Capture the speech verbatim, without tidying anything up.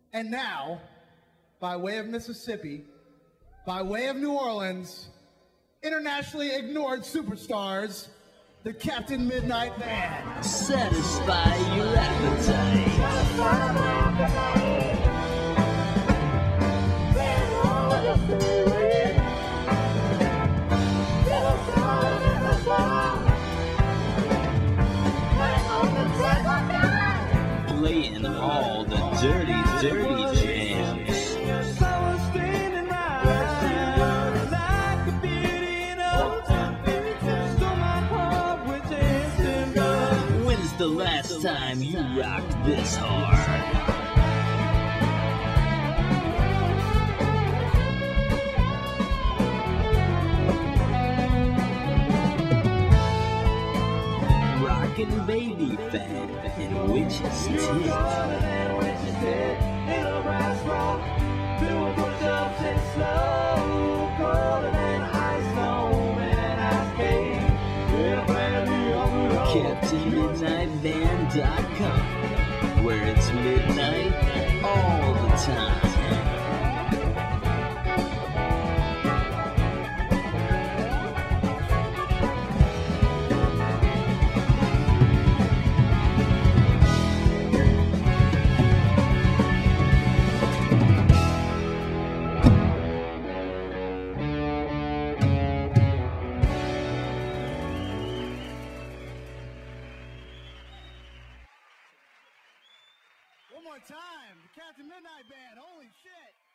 And now, by way of Mississippi, by way of New Orleans, internationally ignored superstars, the Captain Midnight Band. Satisfy your appetite. Playing all the dirty, dirty jams. When's the last time you rocked this hard? Rockin' Baby Fat and Witch's Tip. Captain Midnight Band dot com, where it's midnight all the time. One more time, the Captain Midnight Band, holy shit!